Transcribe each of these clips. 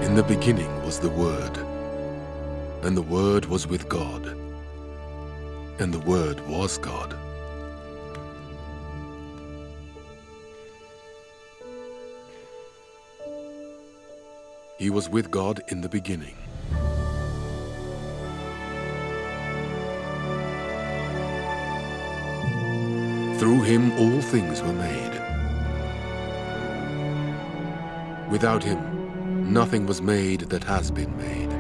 In the beginning was the Word, and the Word was with God, and the Word was God. He was with God in the beginning. Through him all things were made. Without him, nothing was made that has been made.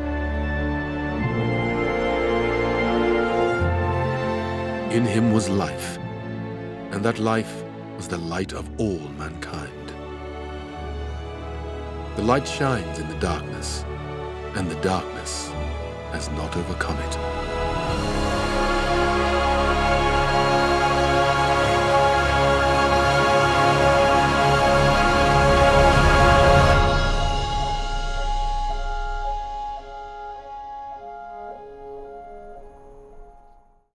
In him was life, and that life was the light of all mankind. The light shines in the darkness, and the darkness has not overcome it.